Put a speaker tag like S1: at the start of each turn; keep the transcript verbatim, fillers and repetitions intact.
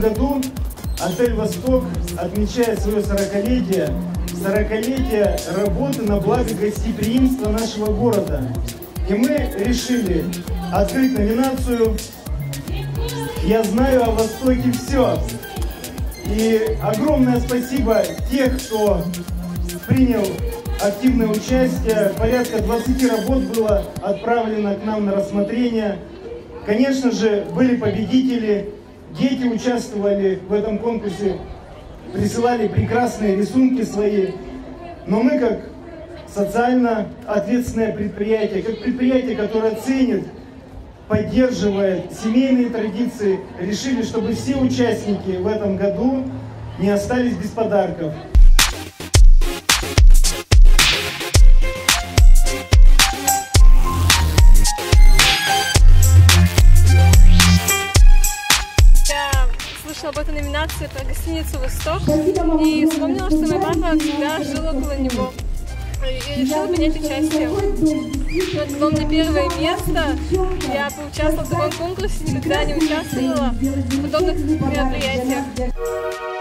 S1: году отель «Восток» отмечает свое сорокалетие, сорокалетие работы на благо гостеприимства нашего города. И мы решили открыть номинацию «Я знаю о Востоке все». И огромное спасибо тех, кто принял активное участие. Порядка двадцати работ было отправлено к нам на рассмотрение. Конечно же, были победители, дети участвовали в этом конкурсе, присылали прекрасные рисунки свои. Но мы, как социально ответственное предприятие, как предприятие, которое ценит, поддерживает семейные традиции, решили, чтобы все участники в этом году не остались без подарков.
S2: Об этой номинации про гостиницу «Восток» и вспомнила, что мой папа всегда жил около него и решила принять участие. Это было мне первое место. Я поучаствовала в таком конкурсе, никогда не участвовала в подобных мероприятиях.